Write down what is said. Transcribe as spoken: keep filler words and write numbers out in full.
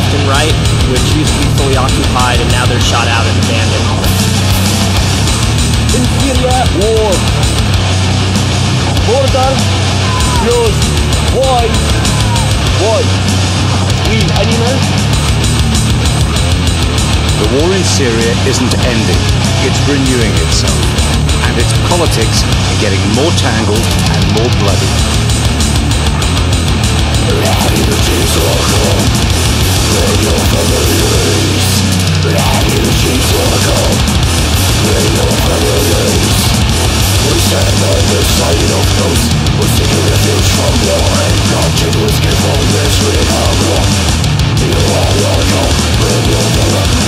left and right, which used to be fully occupied, and now they're shot out and abandoned. In Syria, war. Border closed. Why? Why? We animals? The war in Syria isn't ending, it's renewing itself. And its politics are getting more tangled and more bloody. We stand on the side of those who seek refuge from war and continue to escape from misery and wrong. You are welcome, bring your brother.